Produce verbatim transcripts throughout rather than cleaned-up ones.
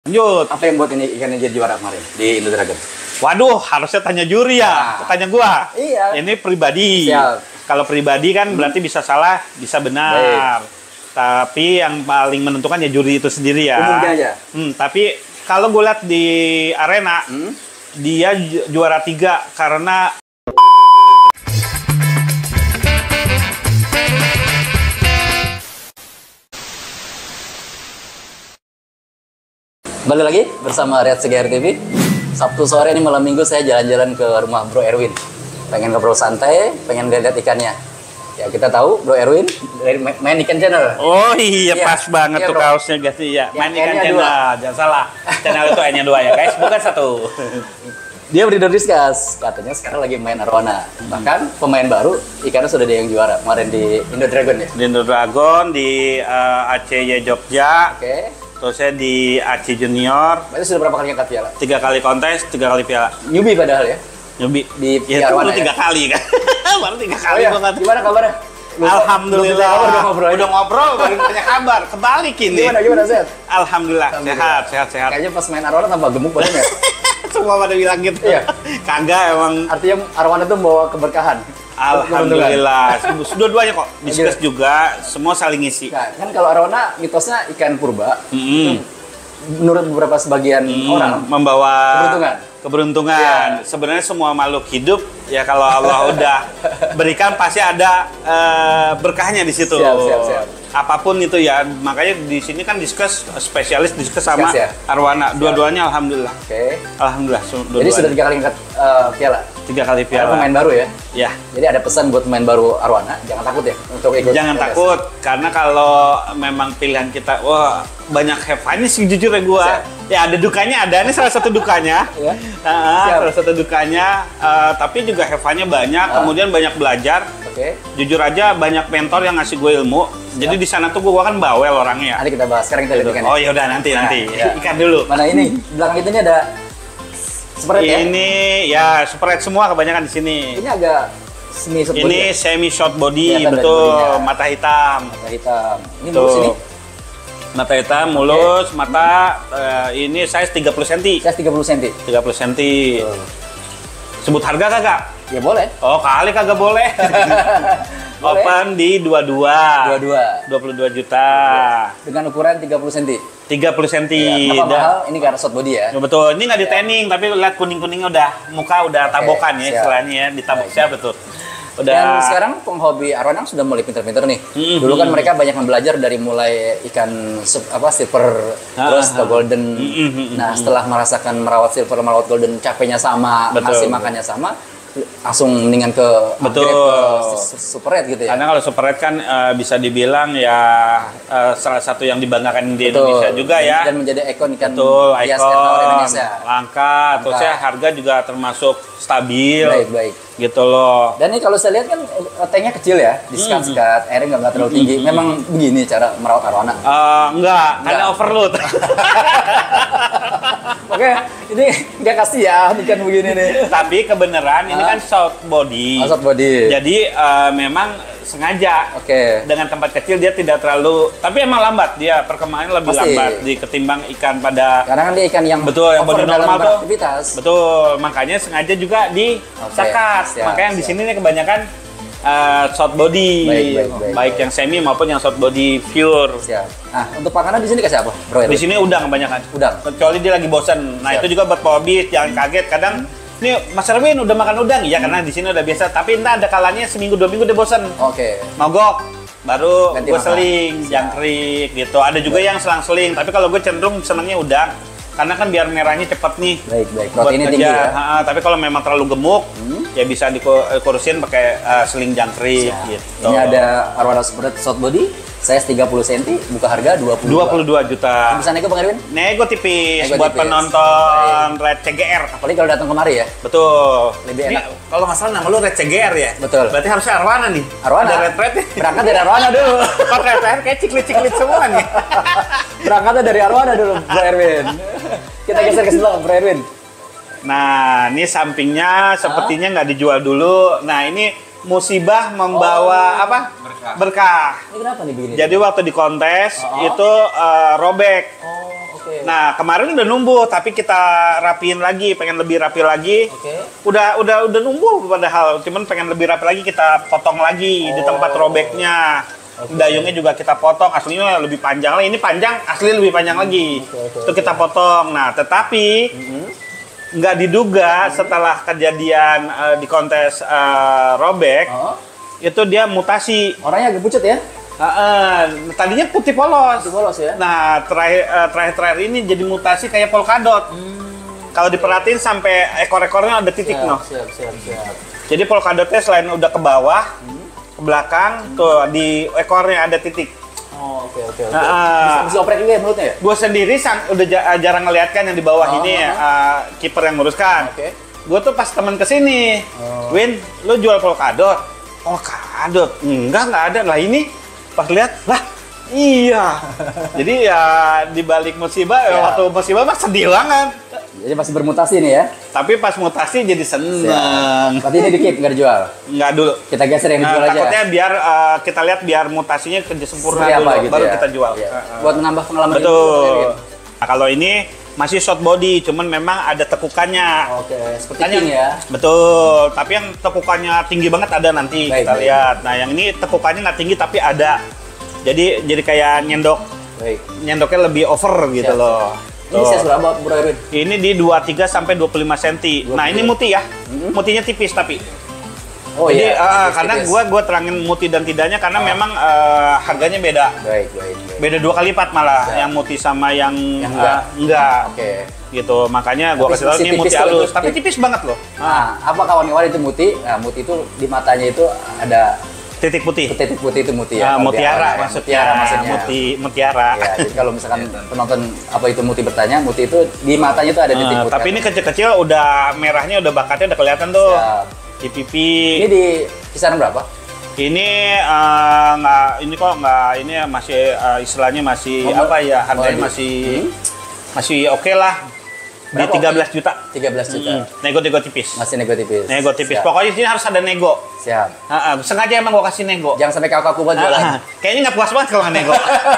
Lanjut. Apa yang buat ini ikannya jadi juara kemarin di Indo Dragon? Waduh, harusnya tanya juri ya, nah. tanya gua. Iya. Ini pribadi. Siap. Kalau pribadi kan hmm. berarti bisa salah, bisa benar. Baik. Tapi yang paling menentukan ya juri itu sendiri ya. Umumnya aja. Hmm, tapi kalau gue lihat di arena, hmm? dia ju juara tiga karena Kembali lagi bersama Riyad Segar T V. Sabtu sore ini malam minggu saya jalan-jalan ke rumah Bro Erwin. Pengen ngobrol santai, pengen lihat ikannya. Ya kita tahu Bro Erwin dari Main Ikan Channel. Oh iya, ya, pas banget iya, tuh bro. Kaosnya guys. Iya, Main Ikan Channel. Dua. Jangan salah. Channel itu hanya dua ya guys, bukan satu. Dia breeder discuss, katanya sekarang lagi main arwana. Hmm. Bahkan pemain baru ikannya sudah ada yang juara kemarin di Indo Dragon ya. Di Indo Dragon di uh, A C Y Jogja. Oke. Okay. Terus saya di A C Junior. Berarti sudah berapa kali angkat piala? Tiga kali kontes, tiga kali piala. Newbie padahal ya? Newbie. Di ya, arwana ya? tiga kali kan? Baru tiga kali. Oh, iya. Banget. Gimana kabarnya? Lupa, Alhamdulillah. Kabar, udah ngobrol. Udah ngobrol, baru tanya kabar. Kebalik ini. Gimana, gimana, sehat? Alhamdulillah. Alhamdulillah. Sehat, sehat, sehat. Kayaknya pas main arwana tambah gemuk banget ya? Semua pada bilang gitu. Iya. Kagak emang. Artinya arwana itu membawa keberkahan. Alhamdulillah. Dua-duanya kok. Diskus juga, semua saling ngisi. Nah, kan kalau arwana mitosnya ikan purba. Mm-hmm. Menurut beberapa sebagian hmm, orang membawa keberuntungan. Keberuntungan. Ya. Sebenarnya semua makhluk hidup ya kalau Allah udah berikan pasti ada uh, berkahnya di situ. Siap, siap, siap. Apapun itu ya, makanya di sini kan diskus spesialis diskus sama ya? arwana. Dua-duanya alhamdulillah. Oke. Okay. Alhamdulillah. Jadi sudah tiga kali angkat uh, piala. Tiga kali piala. Karena pemain baru ya. Ya. Jadi ada pesan buat pemain baru arwana, jangan takut ya untuk ikut. Jangan piala. takut, karena kalau memang pilihan kita, wah banyak have fun-nya sih jujur ya gua. Siap. Ya ada dukanya, ada ini salah satu dukanya. Ya. Uh, salah satu dukanya, uh, tapi juga have fun-nya banyak. Uh. Kemudian banyak belajar. Oke. Okay. Jujur aja banyak mentor yang ngasih gue ilmu. Siap. Jadi di sana tuh gue kan bawel orangnya. Nanti kita bahas. Sekarang kita lihat ikannya. Oh ya udah nanti nah, nanti. Ya. Ikan dulu. Mana ini? Belakang itu ini ada spread ya? Ini ya spread semua kebanyakan di sini. Ini agak semi short body. Ini ya? Semi short body, betul. Mata hitam. Mata hitam. Ini mulus ini? Mata hitam, mulus, okay. Mata uh, ini size tiga puluh sentimeter. Size tiga puluh sentimeter. tiga puluh sentimeter. Oh. Sebut harga kagak? Ya boleh. Oh, kali kagak boleh. Boleh. Open di dua puluh dua. dua puluh dua. dua puluh dua juta. Dengan ukuran tiga puluh sentimeter. tiga puluh sentimeter. Ya, kenapa mahal? Ini karena short body ya? Betul. Ini nggak di tanning, ya. Tapi lihat kuning-kuningnya udah muka udah okay, tabokan ya istilahnya ya, ditabok siap betul. Udah. Dan sekarang penghobi arwana sudah mulai pinter-pinter nih. Mm-hmm. Dulu kan mereka banyak belajar dari mulai ikan sub, apa silver ah, terus ke ah, golden. Mm-hmm. Nah, setelah merasakan merawat silver, merawat golden, capeknya sama, betul, ngasih makannya sama, langsung mendingan ke betul ke super red gitu ya. Karena kalau super red kan uh, bisa dibilang ya uh, salah satu yang dibanggakan di betul. Indonesia juga ya. Dan menjadi ikon ikan betul, hias ikon Indonesia. Langka, terus ya harga juga termasuk stabil. Baik, baik. Gitu loh. Dan ini kalau saya lihat kan tanknya kecil ya, diskat-skat, airnya nggak nggak terlalu tinggi. Memang begini cara merawat arwana? Uh, enggak, karena overload. Oke, ini dia kasihan ikan begini nih. Tapi kebenaran ini kan short body. Oh, short body. Jadi uh, memang sengaja. Oke. Okay. Dengan tempat kecil dia tidak terlalu, tapi emang lambat dia perkembangannya lebih pasti lambat di ketimbang ikan pada. Karena kan dia ikan yang betul yang body normal tuh. Aktivitas. Betul, makanya sengaja juga di okay. sakat. Siap, makanya yang di siap. sini nih kebanyakan uh, short body, baik, baik, baik, baik baik. yang semi maupun yang short body pure. Siap. Nah, untuk makanan di sini kasih apa, Bro? Di sini udang kebanyakan. Udang. Kecuali dia lagi bosan. Nah, siap. itu juga buat pehobis, jangan kaget. Kadang hmm. nih Mas Erwin udah makan udang, ya hmm. karena di sini udah biasa. Tapi entah ada kalanya seminggu dua minggu dia bosan. Oke. Okay. Mogok, baru gue seling, siap. jangkrik gitu. Ada juga siap. yang selang-seling. Tapi kalau gue cenderung senangnya udang. Karena kan biar merahnya cepet nih. Baik, baik. Proteinnya tinggi ya. Ha, tapi kalau memang terlalu gemuk, hmm. ya bisa dikurusin pakai uh, seling jangkrik gitu. Ini ada arwana spread short body, size tiga puluh sentimeter, buka harga dua puluh dua. dua puluh dua juta. Bisa nego Bang Erwin? Nego tipis nego buat tipis. penonton Red C G R. Apalagi kalau datang kemari ya. Betul. Lebih enak. Ini, kalau nggak salah nama lu Red C G R ya? Betul. Berarti harusnya arwana nih. Arwana. Ada red red. Berangkat dari arwana dulu. Kok red red kayak ciklit-ciklit semua nih. Berangkatnya dari arwana dulu, Bro Erwin. Kita geser ke sebelah, Bro Erwin. Nah, ini sampingnya sepertinya nggak dijual dulu. Nah, ini musibah membawa oh, apa? Berkah. Berkah. Ini kenapa nih begini? Jadi waktu di kontes oh. itu uh, robek. Oh, okay. Oke. Nah, kemarin udah numbuh, tapi kita rapiin lagi, pengen lebih rapi lagi. Oke. Udah udah udah numbuh padahal, cuman pengen lebih rapi lagi, kita potong lagi Oh. di tempat robeknya. Oke. Dayungnya juga kita potong, aslinya lebih panjang lah. Ini panjang, asli lebih panjang lagi. Oke, oke, Itu kita potong. Nah, tetapi Mm-hmm. nggak diduga setelah kejadian eh, di kontes eh, robek, Oh. itu dia mutasi. Orangnya agak pucat ya? Uh, uh, tadinya putih polos. Putih polos ya? Nah, terakhir uh, terakhir-terakhir ini jadi mutasi kayak polkadot. Hmm. Kalau diperhatiin sampai ekor-ekornya ada titik, Siap, noh. siap, siap, siap. Jadi polkadotnya selain udah ke bawah, Hmm. ke belakang, tuh di ekornya ada titik. Oh, oke, oke, oke. Nah, uh, Bisa, bisa oprek juga ya mulutnya ya? Gue sendiri sang, udah ja- jarang ngeliat kan yang di bawah Oh, ini oh, uh, kiper yang nguruskan. Oke. Gue tuh pas temen kesini, Oh. Win, lu jual polkadot? Polkadot? Enggak, nggak ada. Lah ini pas lihat, lah iya. Jadi ya di balik musibah, ya. Ya. waktu musibah mah sedih banget. Jadi masih bermutasi nih ya? Tapi pas mutasi jadi seneng. Berarti ini di-keep, nggak dijual? Nggak dulu. Kita geser yang Nah, dijual aja? takutnya biar uh, kita lihat biar mutasinya kerja sempurna Seperti dulu, apa gitu baru ya? kita jual. Iya. Uh-uh. Buat menambah pengalaman hidup, Betul. gitu. Nah, kalau ini masih short body, cuman memang ada tekukannya. Oke, seperti Makanya- king ya? Betul, tapi yang tekukannya tinggi banget ada nanti Baik, kita baik. lihat. Nah, yang ini tekukannya nggak tinggi tapi ada. Jadi jadi kayak nyendok, Baik. nyendoknya lebih over gitu Siap, loh. Ini Tuh. size berapa, Bro Erwin? Ini di dua puluh tiga sampai dua puluh lima senti. dua puluh tiga. Nah, ini muti ya. Mhm. Mutinya tipis tapi. Oh Jadi iya, ah, tipis, karena tipis. gua gua terangin muti dan tidaknya karena Ah. memang eh, harganya beda. Baik, baik, baik. Beda dua kali lipat malah Siap. yang muti sama yang, Yang eh, enggak. enggak. Oke. Gitu. Makanya gua Tapi kasih tahu si ini tipis muti tuh, halus, itu tapi tip- tipis banget loh. Nah, apa kawan-kawan itu muti? Nah, muti itu di matanya itu ada Titik putih. titik putih itu muti ya? Ah, kalau di mutiara awalnya ya. maksudnya. Mutiara maksudnya. Muti, mutiara. Ya, jadi kalau misalkan penonton apa itu muti bertanya, muti itu di matanya itu ada titik Eh, putih. tapi ini kecil-kecil udah merahnya udah bakatnya udah kelihatan tuh. Siap. Di pipi. Ini di kisaran berapa? Ini eh, nggak ini kok nggak ini ya masih eh, istilahnya masih Oh, apa ya harganya oh, di- masih Hmm? masih oke lah di Berapa? tiga belas juta. tiga belas juta. Hmm, nego-nego tipis. Masih nego tipis. Nego tipis. Siap. Pokoknya di sini harus ada nego. Siap. Ah, ah, sengaja emang gua kasih nego. Jangan sampai kaku-kaku banget Ah, jualan. ah. Kayaknya nggak puas banget kalau nggak nego.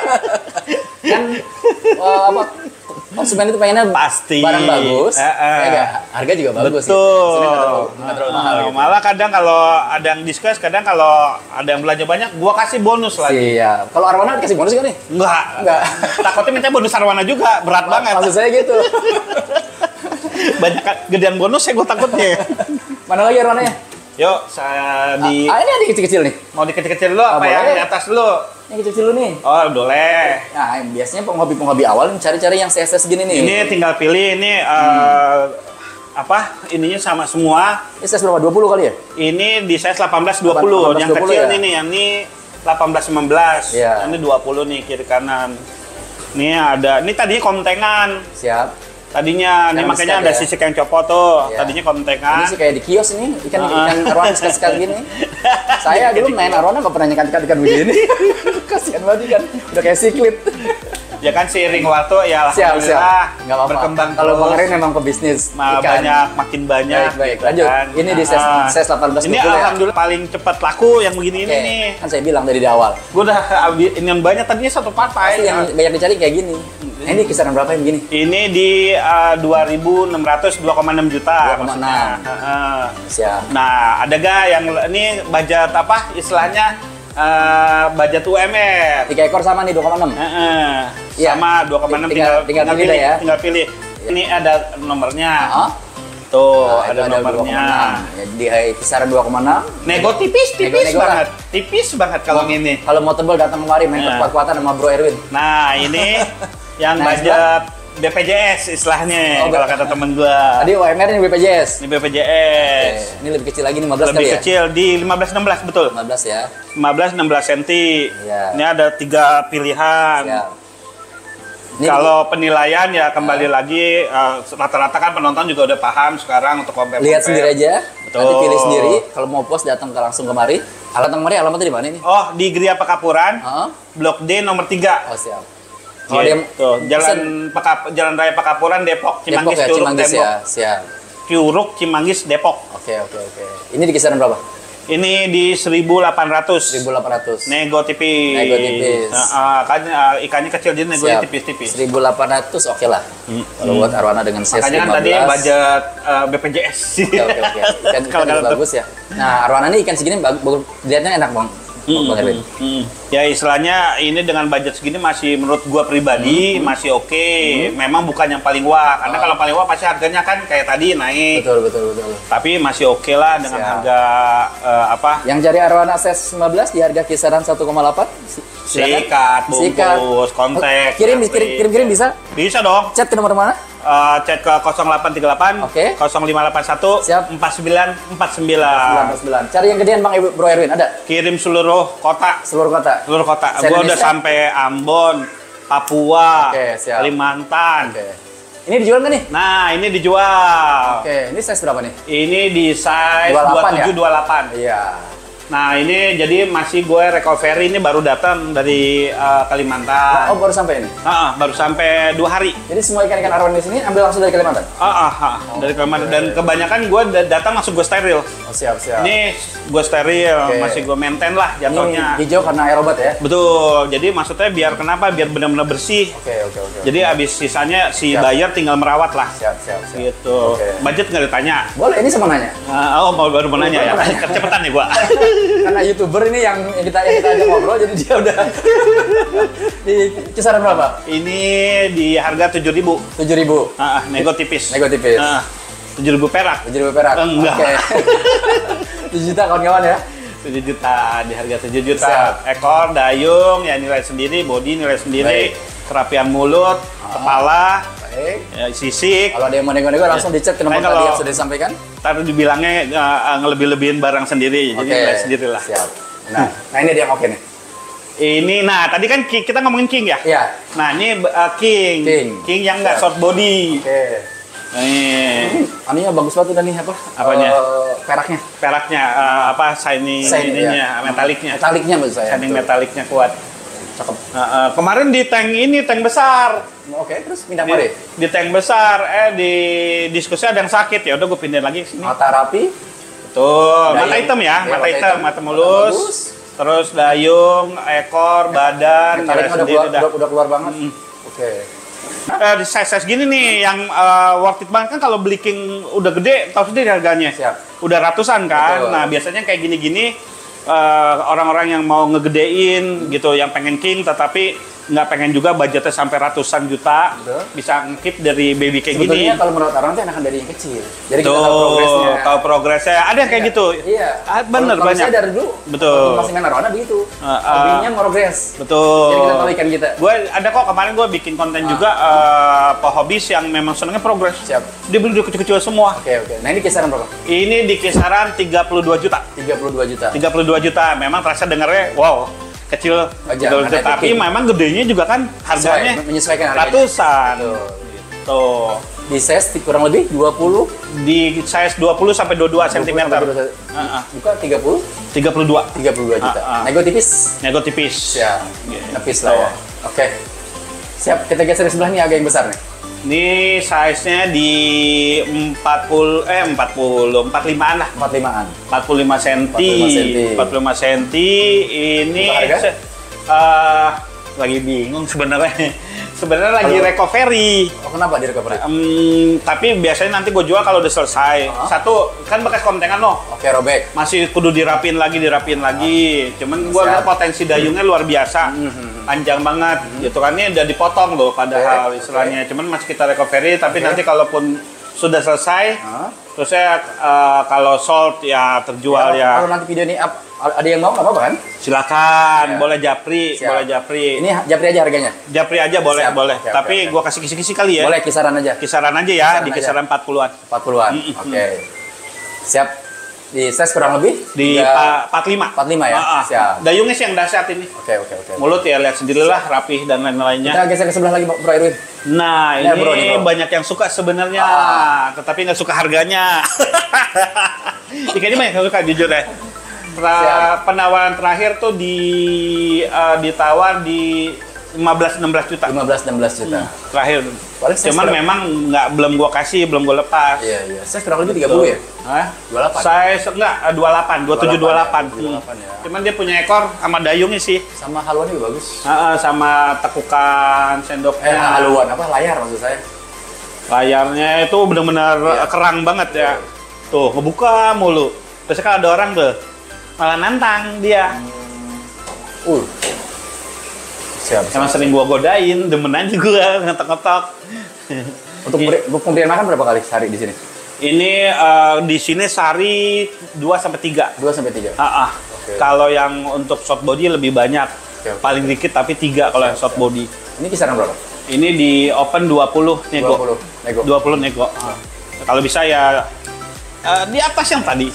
Kan eh, apa konsumen itu pengennya Pasti. barang bagus, Ah, ah. ya nggak? Harga juga bagus. Betul. Gitu. Maksudnya nggak terlalu, nggak terlalu mahal. Ah, Gitu. Malah kadang kalau ada yang diskon, kadang kalau ada yang belanja banyak, gua kasih bonus lagi. Siap. Kalau Arwana dikasih bonus kan nih? Enggak. Enggak. Takutnya minta bonus arwana juga, berat banget. Maksud saya gitu. Banyak gedean bonus ya gue takutnya. Mana lagi Arwananya? Yuk, saya di Ah, ini ada kecil-kecil nih. mau di kecil-kecil dulu Ah, apa yang boleh. di atas dulu? Ini kecil-kecil dulu nih. Oh, boleh. Nah, biasanya penghobi-penghobi awal cari-cari yang size-size gini nih. Ini tinggal pilih ini eh, apa? Ininya sama semua. Ini size berapa? dua puluh kali ya? Ini di size delapan belas dua puluh. delapan belas Yang dua puluh kecil ya? ini nih, yang ini delapan belas sembilan belas. Iya. Ini dua puluh nih kiri kanan. Ini ada, ini tadinya kontengan. Siap. Tadinya, ini Sekarang makanya di-scan ada ya? sisik yang copot tuh. Iya. Tadinya Ini kontengan. sih kayak di kios ini, ikan Ah. ikan arwana sekali-sekali gini. Saya dulu main arwana nggak pernah nyekat ikan begini. Kasihan banget ikan, udah kayak siklit. Ya kan seiring waktu ya Siap, siap. alhamdulillah Nggak apa-apa. berkembang Kalau Bang terus. Erin memang pebisnis Ma- ikan. banyak makin banyak. Baik, baik. gitu Lanjut. kan. Ini di size- Ah. size delapan belas Ini dua puluh ya? alhamdulillah paling cepat laku yang begini Oke, ini nih. kan saya bilang dari di awal. Gue udah abi- ini yang banyak tadinya satu partai. Pasti yang banyak dicari kayak gini. Nah, ini kisaran berapa yang begini? Ini di uh, dua ribu enam ratus dua koma enam juta. dua koma enam. maksudnya. Heeh. Siap. Nah, ada gak yang ini budget apa istilahnya uh, budget U M R? Tiga ekor sama nih dua koma enam. Heeh. Iya. Sama dua koma enam Tinggal- tinggal, tinggal pilih dah ya. Tinggal pilih. Ini ada nomornya. Hah? Tuh, Nah, ada itu nomornya. dua koma enam. Ya, di eh, kisaran dua koma enam. Nego tipis, tipis Nego-nego banget. Tipis banget kalau ini. Kalau mau tebel datang kemari main Nah. kuat-kuatan sama Bro Erwin. Nah, ini yang Nah, budget B P J S istilahnya Oh, kalau B- kata temen gua. Tadi U M R ini B P J S. Ini B P J Oke, S. ini lebih kecil lagi lima belas Lebih kali ya? kecil di lima belas enam belas betul. lima belas ya. lima belas enam belas senti. Iya. Ini ada tiga pilihan. Siap. Ini Kalau penilaian ya kembali lagi eh, rata-rata kan penonton juga udah paham sekarang untuk compare. lihat sendiri aja. Betul. Nanti pilih sendiri. Kalau mau puas datang ke langsung kemari. Alamat kemari alamatnya di mana ini? Oh, di Gria Pekapuran, Heeh. Blok D nomor tiga. Oh, siap. Kalau dia Gitu. Jalan Pekap, Jalan Raya Pekapuran Depok, Depok Cimanggis, ya, Curug Cimanggis Tembok. ya. Siap. Curug Cimanggis Depok. Oke, oke, oke. Ini di kisaran berapa? Ini di seribu delapan ratus. seribu delapan ratus. Nego tipis. Nego tipis. Nah, uh, kan uh, ikannya kecil jadi negonya tipis-tipis. seribu delapan ratus oke lah. Hmm. Kalau buat arwana dengan size makanya lima belas. Kan tadi budget uh, B P J S. Oke oke oke. Ikan, ikan bagus ya. Nah, arwana ini ikan segini bagus, lihatnya enak, Bang. Hmm, Bang Erwin. Hmm. Ya istilahnya ini dengan budget segini masih menurut gua pribadi hmm. masih oke. Okay. Hmm. Memang bukan yang paling wah, karena oh. kalau paling wah pasti harganya kan kayak tadi naik. Betul betul betul. Tapi masih oke okay lah dengan Siap. harga uh, apa? Yang cari arwana size lima belas di harga kisaran satu koma delapan. Sikat, bungkus, kontak. Kirim kirim kirim kirim bisa? Bisa dong. Chat ke nomor mana? Uh, chat ke nol delapan tiga delapan okay. nol lima delapan satu Siap. empat sembilan empat sembilan. Cari yang gedean Bang Bro Erwin ada? Kirim seluruh kota. Seluruh kota. Seluruh kota. Gua udah sampai Ambon, Papua, okay, Kalimantan. Okay. Ini dijual nggak nih? Nah, ini dijual. Oke, okay. Ini size berapa nih? Ini di size dua puluh tujuh dua puluh delapan. Iya. Nah, ini jadi masih gue recovery, ini baru datang dari uh, Kalimantan. Oh, baru sampai ini? Uh, uh, baru sampai dua hari. Jadi semua ikan-ikan arwana di sini ambil langsung dari Kalimantan? Uh, uh, uh, oh, dari Kalimantan. Okay. Dan kebanyakan gue datang langsung gue steril. Oh, siap, siap. Ini gue steril, okay. masih gue maintain lah jatuhnya. Ini hijau karena aerobat ya? Betul. Jadi maksudnya biar kenapa? Biar benar-benar bersih. Oke, okay, oke, okay, oke. Okay. Jadi abis sisanya si siap. buyer tinggal merawat lah. Siap, siap, siap. Gitu. Okay. Budget nggak ditanya. Boleh, ini sama nanya? Uh, oh, mau baru mau nanya ya? Kecepatan ya gue. Karena YouTuber ini yang kita yang kita ajak ngobrol, jadi dia udah di kisaran berapa? Ini di harga tujuh ribu. Tujuh ribu. Uh, nego tipis. Nego tipis. Uh, tujuh ribu perak. Tujuh ribu perak. Enggak. Oke. Tujuh juta kawan-kawan ya? Tujuh juta di harga tujuh juta. Siap. Ekor, dayung, ya nilai sendiri, body nilai sendiri, Baik. kerapian mulut, uh, kepala. Ya, sisik. Kalau ada yang mau nego-nego langsung ya. Dicat ke nomor tadi yang sudah disampaikan. Ntar dibilangnya uh, ngelebih-lebihin barang sendiri, okay. jadi nilai sendiri lah. Siap. Nah, nah ini dia yang oke nih. Ini, nah tadi kan kita ngomongin king ya? Iya. Nah ini uh, king. king, king yang nggak short body. Oke. Okay. Nih. Aninya bagus banget udah nih apa? Apanya? Uh, peraknya. Peraknya uh, apa? Shiny, Shiny ininya, ya. metaliknya. Metaliknya maksud saya. Shining metaliknya kuat. Cakep. Uh, uh, kemarin di tank ini tank besar. Oke, okay, terus pindah kemari? Di, di tank besar, eh di diskusi ada yang sakit ya, udah gue pindah lagi ke sini. Mata rapi. Betul. Dayung. Mata hitam ya, ya mata, mata hitam, mata mulus. Mata terus dayung, ekor, badan, metalnya udah, keluar, udah, udah keluar banget. Hmm. Oke. Okay. Uh, di size-size gini nih yang uh, worth it banget kan kalau beli king udah gede, tahu sendiri harganya. Siap. Udah ratusan kan. Betul. Nah, biasanya kayak gini-gini orang-orang uh, yang mau ngegedein gitu, yang pengen king tetapi nggak pengen juga budgetnya sampai ratusan juta. Betul. Bisa ngekip dari baby kayak sebetulnya gini. Sebetulnya kalau merawat orang tuh enakan dari yang kecil. Jadi tuh, kita tahu progresnya. Tahu progresnya. Ada yang kayak gitu. Iya. Ah, bener kalau banyak. Saya dari dulu. Betul. Masih main arwana begitu. Uh, uh, Hobinya progres. Betul. Jadi kita tahu ikan kita. Gue ada kok kemarin gue bikin konten uh. juga uh, pohobis yang memang senangnya progres. Siap. Dia beli kecil-kecil semua. Oke okay, oke. Okay. Nah ini kisaran berapa? Ini di kisaran tiga puluh dua juta. tiga puluh dua juta. tiga puluh dua juta. Memang terasa dengarnya wow. Kecil, Wajar, gitu, tapi memang gedenya juga kan harganya menyesuaikan harganya. Ratusan. Gitu. Di size kurang lebih dua puluh? Di size dua puluh sampai dua puluh dua sentimeter. Uh-uh. Bukan tiga puluh? tiga puluh dua. tiga puluh dua juta. Uh-uh. Nego tipis? Nego tipis. Siap. Nepis lah ya. Oke. Okay. Siap, kita geser di sebelah nih agak yang besar nih. Ini size-nya di empat puluh eh empat puluh empat puluh limaan lah. empat puluh limaan. empat puluh lima senti. empat puluh lima senti. Ini uh, lagi bingung sebenarnya. Sebenarnya lagi recovery. Oh, kenapa di recovery? Um, tapi biasanya nanti gue jual kalau udah selesai. Uh-huh. Satu kan bekas kontengan loh. Oke, okay, robek. Masih kudu dirapin lagi, dirapin uh-huh. lagi. Cuman gue lihat potensi dayungnya luar biasa. Uh-huh. Panjang banget. Uh-huh. Gitu kan ini udah dipotong loh padahal okay. istilahnya. Okay. Cuman masih kita recovery tapi okay. nanti kalaupun sudah selesai uh-huh. terus saya uh, kalau sold ya terjual ya. ya. Kalau nanti video ini up, ada yang mau nggak apa-apa kan? Silakan, ya. boleh japri, Siap. boleh japri. Ini japri aja harganya? Japri aja boleh, Siap. boleh. Siap, Tapi siap, gua kasih kisi-kisi kali ya. Boleh kisaran aja. Kisaran aja ya, kisaran di kisaran empat puluhan. empat puluhan. Mm-hmm. Oke. Okay. Siap. Di size kurang lebih? Di empat puluh lima. empat puluh lima ya? Ah, ah. Siap. Dayungnya sih yang dahsyat ini. Oke, okay, oke, okay, oke. Okay. Mulut ya lihat sendirilah, rapih dan lain-lainnya. Kita geser ke sebelah lagi, Bro Erwin. Nah, ini, ini bro, ini bro. banyak yang suka sebenarnya, ah. tetapi nggak suka harganya. Ikan ini banyak yang suka, jujur ya. Pra, penawaran terakhir tuh di uh, ditawar di lima belas enam belas juta. lima belas enam belas juta. Hmm, terakhir. Paling Cuman kurang... memang nggak belum gua kasih, belum gua lepas. Iya, iya. Saya kurang lebih tiga puluh ya? Hah? dua puluh delapan. Saya enggak dua puluh delapan, dua puluh tujuh dua puluh delapan. dua puluh delapan ya. Cuman dia punya ekor sama dayungnya sih. Sama haluan juga bagus. Uh, sama tekukan sendoknya. Eh, haluan apa layar maksud saya? Layarnya itu benar-benar ya. kerang banget ya. Tuh, ngebuka mulu. Terus kalau ada orang tuh malah nantang dia. Hmm. Uh. Siap. Emang sering gua godain, demen aja gua ngetok-ngetok. Untuk pemberian makan berapa kali sehari di sini? Ini uh, di sini sehari dua sampai tiga. dua sampai tiga. Ah, ah. Okay. Kalau yang untuk short body lebih banyak. Okay, okay. Paling dikit tapi tiga kalau yang short body. Ini kisaran berapa? Ini di open dua puluh nego. dua puluh nego. dua puluh nego. Ah. Kalau bisa ya uh, di atas yang tadi.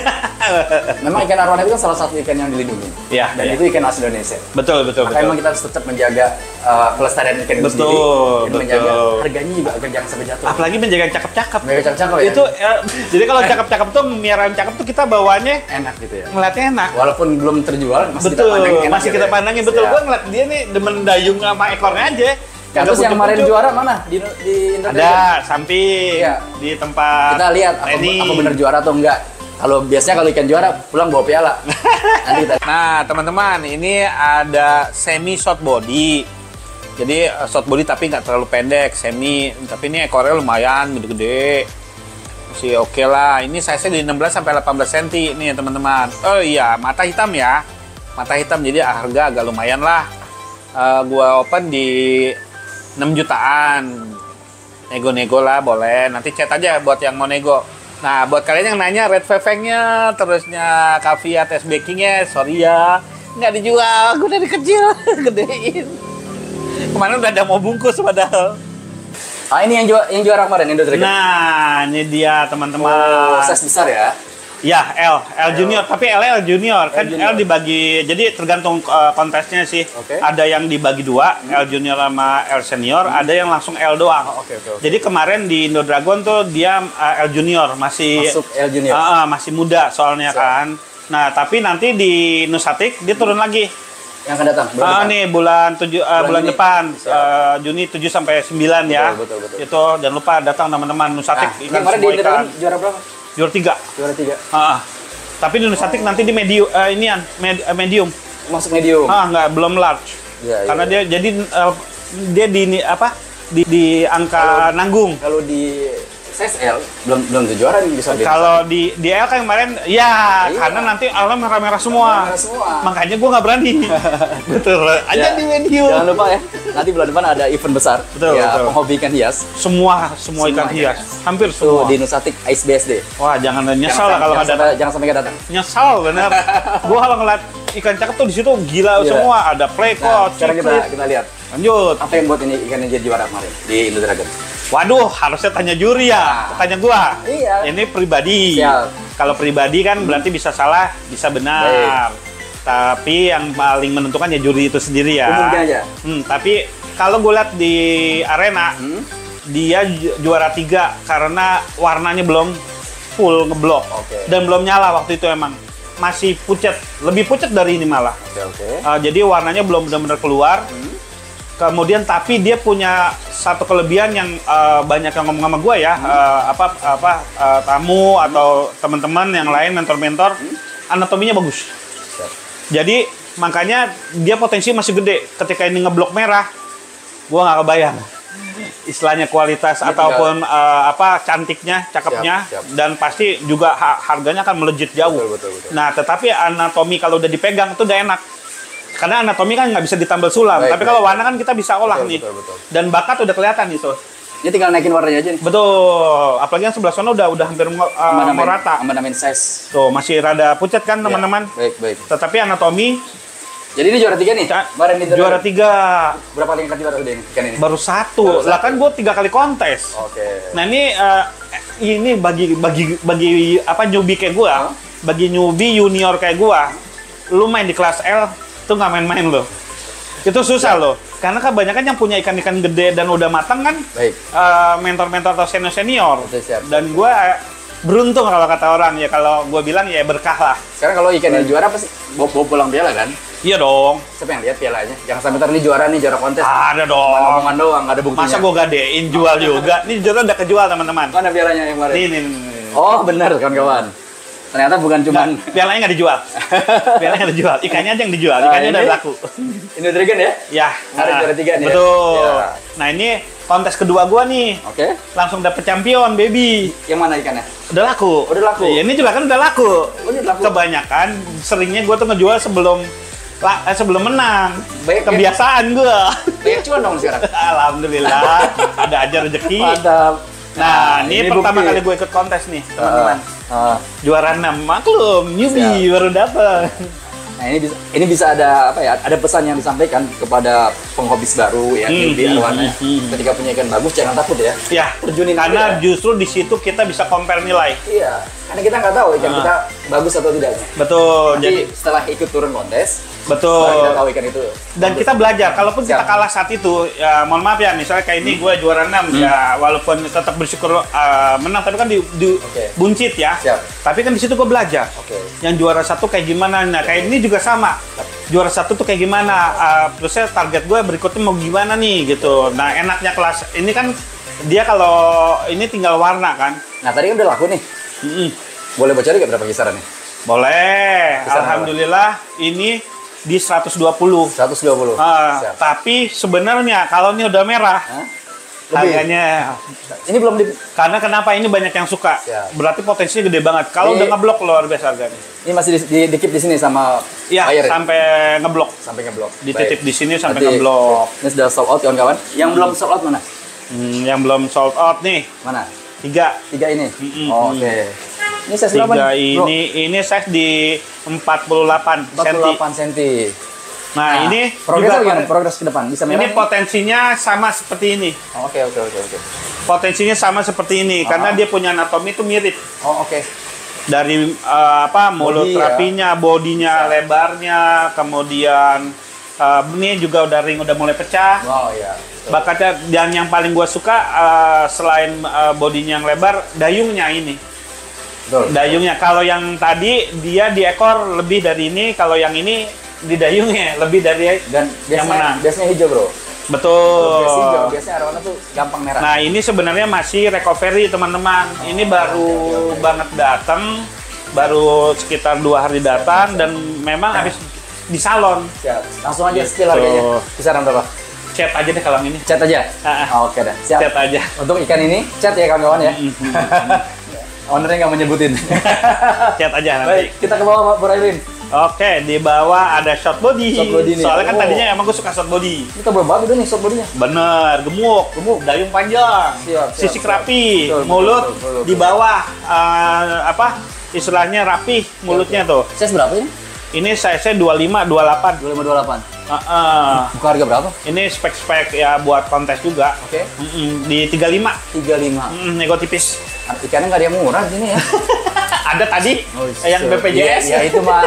Memang ikan arowana itu kan salah satu ikan yang dilindungi. Ya, dan ya. itu ikan asli Indonesia. Betul, betul, Maka betul. emang kita harus tetap menjaga uh, kelestarian ikan itu Betul, sendiri. Dan betul. menjaga harganya juga agar jangan sampai jatuh. Apalagi menjaga yang cakep-cakep. Menjaga cakep-cakep ya. Itu ya, jadi kalau cakep-cakep tuh miara yang cakep tuh kita bawaannya enak gitu ya. ngeliatnya enak. Walaupun belum terjual masih Betul, kita pandangin enak masih gitu kita ya. pandangin betul. Siap. Gua ngeliat dia nih demen dayung sama ekornya aja. Nah, terus yang kemarin juara mana di di Indonesia? Ada samping Iya. di tempat. Kita lihat apa, ini. apa benar juara atau enggak. Kalau biasanya kalau ikan juara pulang bawa piala. Nanti kita... Nah, teman-teman, ini ada semi short body. Jadi uh, short body tapi nggak terlalu pendek, semi. Tapi ini ekornya lumayan gede-gede. Masih oke okay lah. Ini size-nya di enam belas sampai delapan belas sentimeter nih, teman-teman. Oh iya, mata hitam ya. Mata hitam jadi harga agak lumayan lah. Uh, gua open di enam jutaan. Nego-nego lah boleh. Nanti chat aja buat yang mau nego. Nah, buat kalian yang nanya red vevengnya, terusnya caviar test bakingnya, sorry ya, nggak dijual. Gue dari kecil gedein. Kemarin udah ada mau bungkus padahal. Ah, ini yang juara, yang juara kemarin Indo Dragon. Nah, ini dia teman-teman. Oh, size besar ya. Ya, L, L junior, tapi L L junior kan L junior. L dibagi, jadi tergantung uh, kontesnya sih. Oke. Ada yang dibagi dua, hmm. L junior sama L senior, hmm. ada yang langsung L doang. Oh, oke, oke, oke. Jadi kemarin di Indo Dragon tuh dia uh, L junior, masih masuk L junior. Uh, uh, masih muda soalnya so. kan. Nah, tapi nanti di Nusatik dia turun lagi. Yang akan datang. Ah, uh, nih bulan tujuh uh, bulan, bulan depan uh, Juni tujuh sampai sembilan ya. Betul, betul, betul. Itu jangan lupa datang teman-teman Nusatik. Nah, yang kemarin di Indo Dragon juara berapa? Juara tiga. Juara tiga. Uh, Tapi di Nusatik oh. nanti di medium, uh, inian med, uh, medium. Masuk medium. Ah, nggak belum large. Ya, Karena ya. dia jadi uh, dia di ini apa? Di, di angka kalau, nanggung. Kalau di size L belum belum tuh juara nih bisa. Kalau di di L kan kemarin ya, iya. Karena nanti L merah-merah semua. Merah semua. Makanya gua nggak berani. Betul. Aja ya. di medium. Jangan lupa ya. Nanti bulan depan ada event besar. Betul. Ya, betul. penghobi ikan hias. Semua semua ikan hias. Hampir semua. Tuh, di Nusatik Ice B S D. Wah, jangan nyesal lah kalau nggak datang. Jangan sampai nggak datang. Nyesal bener. Gua kalau ngeliat ikan cakep tuh di situ gila yeah. semua. Ada playcod, nah, sekarang kita kita lihat. Lanjut. Apa yang buat ini ikan yang jadi juara kemarin di Indo Dragon? Waduh, harusnya tanya juri ya. Nah. Tanya gua. Iya. Ini pribadi. Siap. Kalau pribadi kan berarti bisa salah, bisa benar. Baik. Tapi yang paling menentukan ya juri itu sendiri ya. Umumnya aja. Hmm, tapi kalau gue lihat di arena, hmm? dia ju juara tiga karena warnanya belum full ngeblok. Okay. Dan belum nyala waktu itu emang. Masih pucat, lebih pucat dari ini malah. Okay, okay. Uh, jadi warnanya belum benar-benar keluar. Hmm? Kemudian tapi dia punya satu kelebihan yang uh, banyak yang ngomong sama gue ya, hmm. uh, apa apa uh, tamu hmm. atau teman-teman yang lain mentor-mentor, hmm. anatominya bagus. Siap. Jadi makanya dia potensi masih gede. Ketika ini ngeblok merah, gue nggak kebayang istilahnya kualitas ya, ataupun uh, apa cantiknya, cakepnya, siap, siap. Dan pasti juga ha harganya akan melejit jauh. Betul, betul, betul. Nah, tetapi anatomi kalau udah dipegang itu udah enak. Karena anatomi kan nggak bisa ditambal sulam, baik, tapi baik, kalau warna kan kita bisa olah betul, nih. Betul, betul. Dan bakat udah kelihatan itu. Dia tinggal naikin warnanya aja nih. Betul. Apalagi yang sebelah sana udah udah hampir uh, mau rata. Aman-aman size. Tuh, masih rada pucat kan teman-teman. Ya, baik, baik. Tetapi anatomi. Jadi ini juara tiga nih? Kemarin ini juara tiga. Berapa kali juara udah ini ikan ini? Baru satu. Baru lah kan gue tiga kali kontes. Oke. Okay. Nah ini uh, ini bagi bagi bagi apa newbie kayak gue, huh? Bagi newbie junior kayak gue, lu main di kelas L tuh nggak main-main loh. Itu susah ya. Loh. Karena kebanyakan yang punya ikan-ikan gede dan udah matang kan, mentor-mentor uh, atau senior-senior. Dan gue beruntung kalau kata orang ya, kalau gue bilang ya berkah lah. Sekarang kalau ikan yang juara pasti bawa pulang piala kan? Iya dong. Siapa yang lihat pialanya? Jangan sampai ntar ini juara nih, juara kontes. Ada dong. Omongan doang, nggak ada buktinya. Masa gue gadein jual juga? Ini juara udah kejual teman-teman. Mana pialanya yang kemarin? Nih, nih, nih, nih. Oh benar kawan-kawan. Ternyata bukan cuma Nah, pialanya nggak dijual. Pialanya nggak dijual. Ikannya aja yang dijual. Nah, Ikannya ini? udah laku. Indo Dragon ya? Ya. Ada juara tiga nih ya? Betul. Ya. Nah ini kontes kedua gua nih. Oke. Langsung dapet champion, baby. Yang mana ikannya? Udah laku. Udah laku? Iya, ini juga kan udah laku. Oh, ini laku. Kebanyakan seringnya gua tuh ngejual sebelum la- eh, sebelum menang. Baik, ya. Kebiasaan gua. Banyak cuan dong sekarang. Alhamdulillah. Ada aja rezeki. Mantap. Nah, ini, pertama bukti. kali gue ikut kontes nih, teman-teman. Ah, ah. Juara enam, maklum, newbie baru dapet. Nah ini bisa, ini bisa ada apa ya? Ada pesan yang disampaikan kepada penghobis baru ya, Hmm, newbie hmm, arwana. hmm, hmm. Ketika punya ikan bagus jangan takut ya. Ya, Terjunin karena aja. justru di situ kita bisa compare nilai. Iya, karena kita nggak tahu ikan Ah. kita bagus atau tidaknya. Betul. Jadi Jadi setelah ikut turun kontes, betul. baru kita tahu ikan itu. Dan bagus. kita belajar, kalaupun kita Siap. kalah saat itu, ya mohon maaf ya, misalnya kayak ini gue juara enam, ya walaupun tetap bersyukur uh, menang, tapi kan di, di Oke. buncit ya. Siap. Tapi kan di situ gue belajar. Oke. Yang juara satu kayak gimana, nah kayak ini juga sama. Juara satu tuh kayak gimana, uh, terusnya target gue berikutnya mau gimana nih gitu. Nah enaknya kelas ini kan dia kalau ini tinggal warna kan. Nah tadi kan udah laku nih. Mm-mm. Boleh bocorin nggak berapa kisarannya? Boleh, Kisaran alhamdulillah ini di seratus dua puluh. seratus dua puluh. Ah, Siap. tapi sebenarnya kalau ini udah merah, Hah? Lebih? harganya Ini belum di. karena kenapa ini banyak yang suka, Siap. berarti potensinya gede banget. Kalau Ini- udah ngeblok luar biasa harganya. Ini masih di, di, di keep di sini sama Iya, buyer ya? sampai ngeblok, Sampai ngeblok. dititip Baik. di sini sampai Nanti- ngeblok. Ini sudah sold out kawan-kawan. Yang belum sold out mana? Hmm, yang belum sold out nih, Mana? tiga. Tiga ini. Mm-mm. Oh, Oke. Ini size berapa Tiga nih, bro? ini, ini size di empat puluh delapan empat puluh delapan senti. Nah, ini progresnya juga gimana? Progres ke depan bisa merah? ini potensinya sama seperti ini. Oh, Oke oke oke oke. Potensinya sama seperti ini Ah. karena dia punya anatomi itu mirip Oh oke. dari eh, apa mulut Body ya. rapinya, bodinya, lebarnya, kemudian eh, ini juga udah ring udah mulai pecah. Wow ya. Bakatnya dan yang paling gua suka eh, selain eh, bodinya yang lebar, dayungnya ini. Betul. Dayungnya kalau yang tadi dia di ekor lebih dari ini, kalau yang ini di dayungnya lebih dari Dan yang menang. biasanya, biasanya hijau bro. Betul. Biasanya hijau. Biasanya arwana tuh gampang merah. Nah ini sebenarnya masih recovery teman-teman. Ini baru oke, oke, oke. banget datang, baru sekitar dua hari datang dan memang habis di salon. Siap. Langsung aja Gitu. spill harganya. Kisaran berapa? Chat aja deh kalau yang ini. Chat aja. Ah, ah. Oh, oke dah. Siap. Chat aja. Untuk ikan ini chat ya kawan-kawan ya. Ownernya nggak menyebutin. Chat aja nanti. Baik, kita ke bawah Pak Bro Irwin. Oke, di bawah ada short body. Short body nih. Soalnya kan Oh. tadinya emang gue suka short body. Ini tebel banget udah nih short bodinya. Bener, gemuk, Gemuk. dayung panjang, Siap, siap, sisik siap. rapi, Betul, betul, mulut betul, betul, di betul. bawah eh, apa istilahnya rapi mulutnya tuh. Size berapa ini? Ini size-nya dua puluh lima, dua puluh delapan. dua puluh lima dua puluh delapan. Heeh. Buka harga berapa? Ini spek-spek ya buat kontes juga. Oke. Mm-mm, di tiga puluh lima. tiga puluh lima. Mm, nego tipis. Ikannya nggak ada yang murah di sini ya. Ada tadi Oh, yang B P J S. Ya, ya itu mah.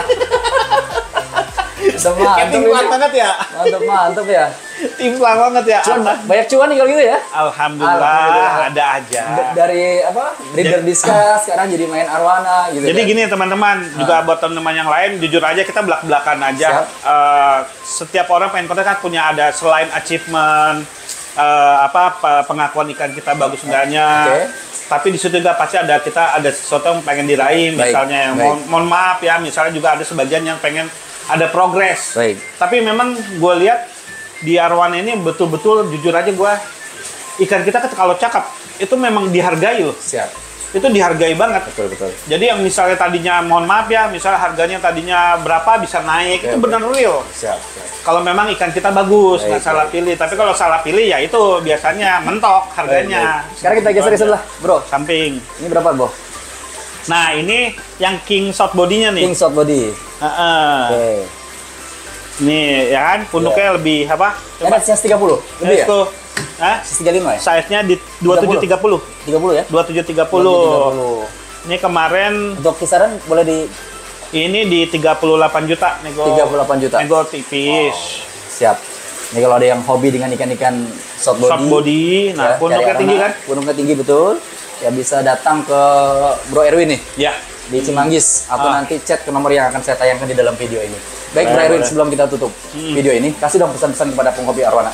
Itu mah. Kayak timplang banget ya. Mantap mantap ya. Timplang banget ya. Cuan Apa? banyak cuan nih kalau gitu ya. Alhamdulillah, Alhamdulillah. ada aja. D- dari apa? Breeder discuss sekarang jadi main arwana gitu. Jadi kan. gini teman-teman, juga buat teman-teman yang lain, jujur aja kita belak-belakan aja. Siap. Eh, setiap orang pengen konten kan punya ada selain achievement, eh, apa pe- pengakuan ikan kita bagus enggaknya. Oke. Tapi di situ juga pasti ada kita ada sesuatu yang pengen diraih, Baik, misalnya yang baik. mohon, mohon maaf ya, misalnya juga ada sebagian yang pengen ada progres. Baik. Tapi memang gue lihat di arwana ini betul-betul jujur aja gue ikan kita kalau cakep itu memang dihargai loh. Siap. Itu dihargai banget. Betul betul. Jadi yang misalnya tadinya, mohon maaf ya, misalnya harganya tadinya berapa bisa naik, Oke, itu oke. benar real. Siap. Siap. Kalau memang ikan kita bagus, Baik, nggak salah baik. pilih. Tapi kalau salah pilih ya itu biasanya mentok harganya. Baik, baik. Sekarang kita geser ke sebelah, bro. Samping. Ini berapa, bro? Nah ini yang king short bodinya nih. King short body. Heeh. Oke. Nih ya kan, punuknya lebih apa? Ada size tiga puluh, lebih ya? Itu. Hah? Size tiga puluh lima ya? Size-nya di dua puluh tujuh tiga puluh. tiga puluh ya? dua puluh tujuh tiga dua puluh tiga puluh. puluh. Ini kemarin Untuk kisaran boleh di ini di tiga puluh delapan juta nego. tiga puluh delapan juta. Nego tipis. Siap. Ini kalau ada yang hobi dengan ikan-ikan short body, Short body, nah ya, pondoknya cari tinggi arona, kan? pondoknya tinggi betul. Ya bisa datang ke Bro Erwin nih Ya. di Cimanggis atau Ah. nanti chat ke nomor yang akan saya tayangkan di dalam video ini. Baik Bro Boleh, Erwin, boleh. sebelum kita tutup video ini, kasih dong pesan-pesan kepada penghobi arwana.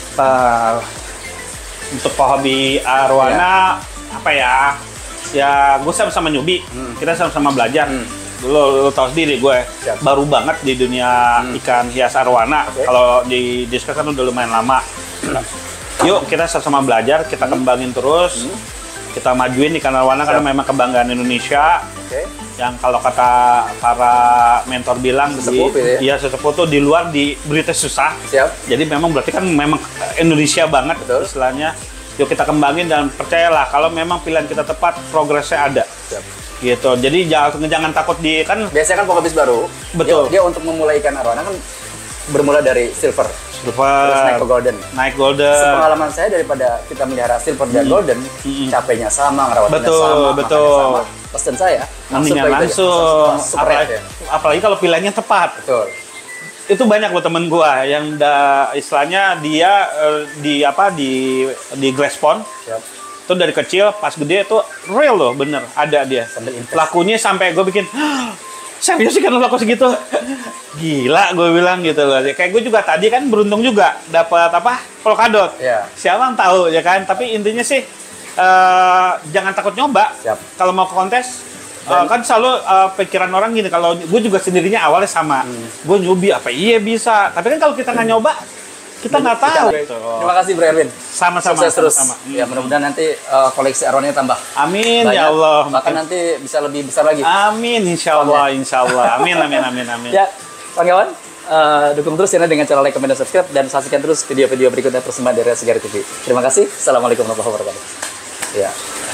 Uh, untuk pehobi arwana apa ya? Ya gue sama-sama nyubi, Hmm. kita sama-sama belajar. Hmm. Dulu lu tahu sendiri gue Siap. baru banget di dunia ikan hias arwana. Oke. Kalau di Diskus kan udah lumayan lama. Yuk kita sama-sama belajar, kita kembangin terus. Kita majuin ikan arwana karena Siap. memang kebanggaan Indonesia. Oke. Yang kalau kata para mentor bilang Sesepuh di, gitu ya? iya sesepuh tuh di luar di berita susah. Siap. Jadi memang berarti kan memang Indonesia banget Betul. istilahnya. Yuk kita kembangin dan percayalah kalau memang pilihan kita tepat, progresnya ada. Siap. Gitu. Jadi jangan jangan takut di kan Biasanya kan penghobi baru, Betul. Dia, dia untuk memulai ikan arwana kan bermula dari silver, terus naik ke silver, golden. naik golden. Sepengalaman saya daripada kita melihara silver dan golden, Hmm. capeknya sama, ngerawatnya Betul, sama, betul. makannya sama. Pesen saya Mendingan ke itu aja, langsung. super Apalagi, ya. apalagi kalau pilihannya tepat. Betul. Itu banyak loh temen gua yang da, istilahnya dia eh, di apa di di glass pond Siap. itu dari kecil pas gede tuh real loh, bener ada dia Sambil invest. lakunya sampai gue bikin "Hah, serius sih kan lo laku segitu gila gue bilang gitu loh. Kayak gue juga tadi kan beruntung juga dapat apa polkadot. Iya. Siapa yang tahu ya kan, tapi intinya sih eh, jangan takut nyoba. Siap. Kalau mau ke kontes Dan- eh, kan selalu eh, pikiran orang gini, kalau gue juga sendirinya awalnya sama Hmm. gue nyubi apa iya bisa, tapi kan kalau kita nggak nyoba kita nggak tahu. Kita- Terima kasih Bro Erwin. Sama-sama. Sukses terus. sama-sama. Ya mudah-mudahan nanti uh, koleksi arwananya tambah. Amin Banyak. ya Allah. Bahkan nanti bisa lebih besar lagi. Amin insya Allah, insya Allah. Amin, amin, amin, amin. Ya, kawan-kawan, uh, dukung terus channel dengan cara like, comment, dan subscribe, dan saksikan terus video-video berikutnya persembahan dari Segar T V. Terima kasih. Assalamualaikum warahmatullahi wabarakatuh. Ya.